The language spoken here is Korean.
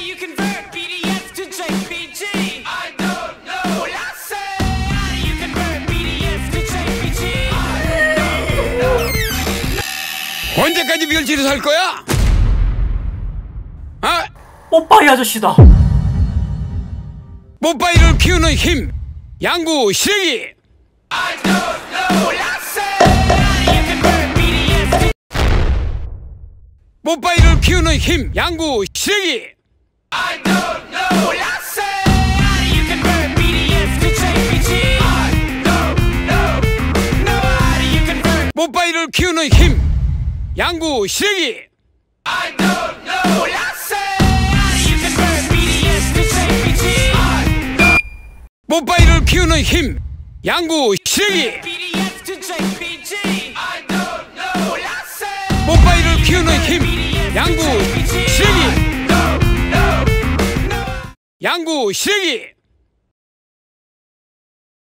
you convert BDS to JPG? I don't know. I say, how do you convert BDS to JPG? I don't know. 언제까지 멸치를 살 거야? 아? 뽀빠이 아저씨다. 뽀빠이를 키우는 힘, 양구 시래기. I don't know. I say, how do you convert BDS to 뽀빠이를 키우는 힘, 양구 시래기. I don't know. I say, how do you convert BDS to JPG? I don't know. No, how do you convert? 뽀빠이를 키우는 힘, 양구 시래기. I don't know. I say, how do you convert BDS to JPG? I don't 뽀빠이를 키우는 힘, 양구 시래기. BDS to JPG. I don't know. I say, 뽀빠이를 키우는 힘, 양구 시래기. I don't know. No. 양구 시래기.